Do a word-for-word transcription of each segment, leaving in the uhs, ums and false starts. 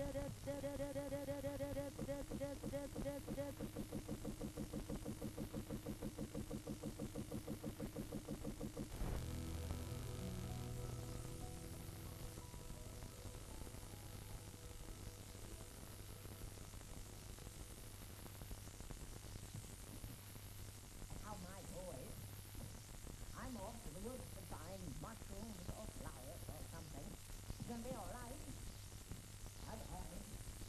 How my boys, I'm off to the woods to find mushrooms or flowers or something. It's gonna be all right. Bye-bye.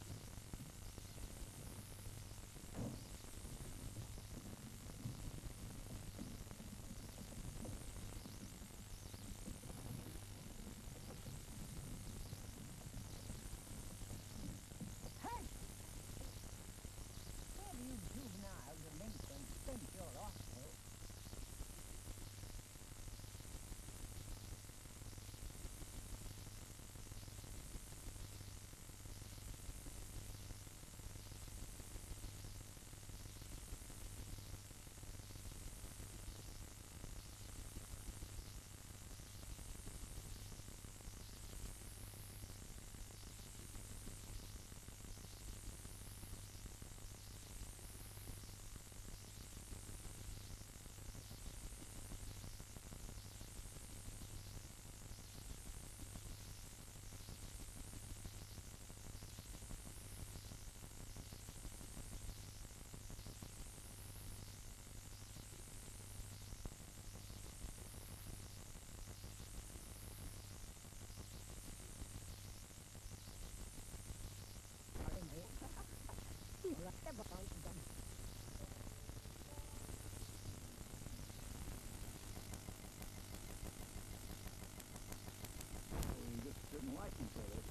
Hey! Where do you juveniles delinquents think you're off to? Pardon me. You're ever out of them. We just didn't like each other.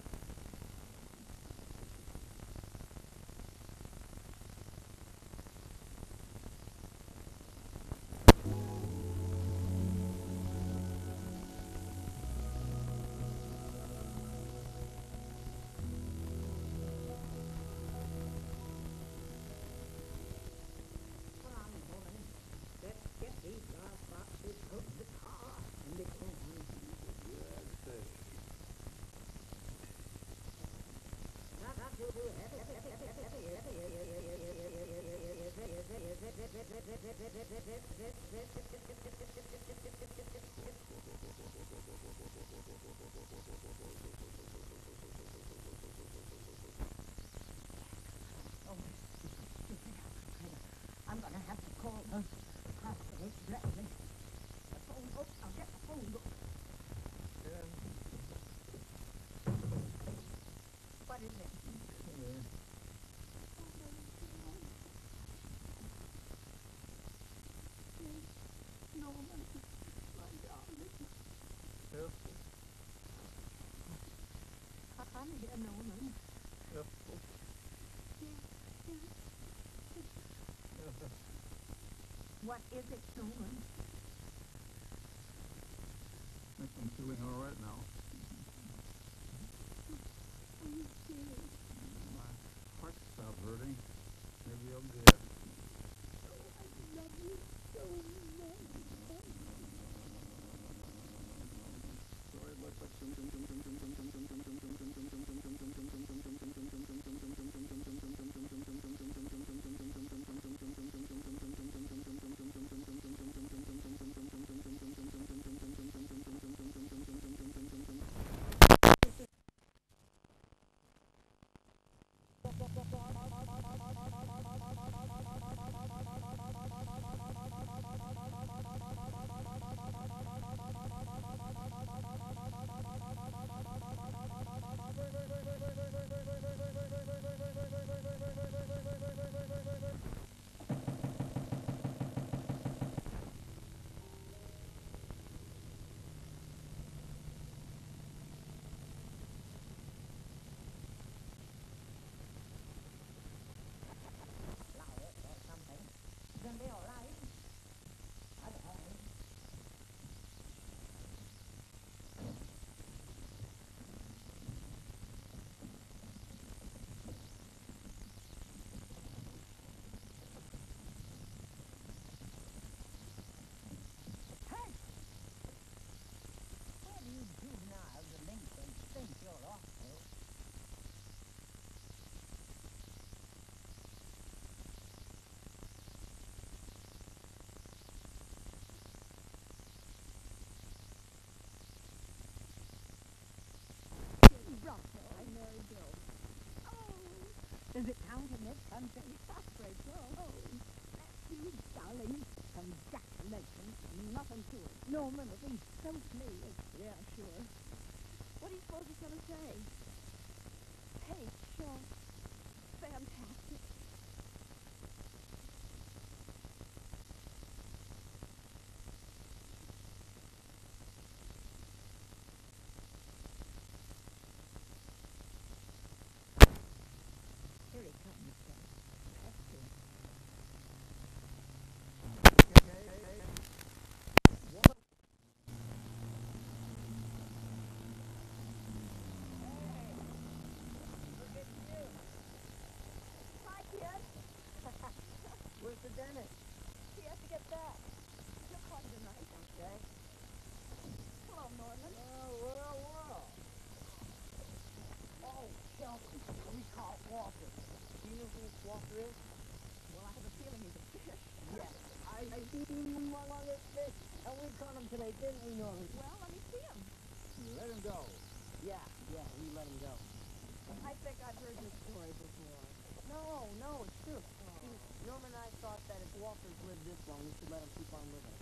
Come on, woman. Let's get these last boxes out of the car and be gone. Yeah, I'd say. Not not too too heavy, heavy, heavy, heavy, heavy, Oh, I'm gonna have to call the hospital directly. The phone book, I'll get the phone book. Yeah. What is it? Yeah. Norman, my darling. Careful. I'm here, Norman. Careful. What is it, Norman? I think I'm feeling all right now. Are you serious? My heart stopped hurting. Maybe I'll get it. I love you so much. Sorry about that. Sunday. Rachel. Oh, Matthew, darling. Congratulations. Nothing to it. Norman will be so pleased. Yeah, sure. What do you suppose he's going to say? Hey, Sean. Fantastic. Here he comes, Dad. That's him. Hi, kid. Where's the dentist? He has to get back. He'll call you tonight. Okay. Hello, Norman. Well, well, well. Oh, Chelsea, we caught Walker. Do you know who Walker is? Well, I have a feeling he's a fish. Yes. I seen him on this fish, and we caught him today, didn't we, Norman? Well, let me see him. Let him go. Yeah, yeah, we let him go. I think I've heard this story before. No, no, it's true. See, Norman and I thought that if Walker's lived this long, we should let him keep on living.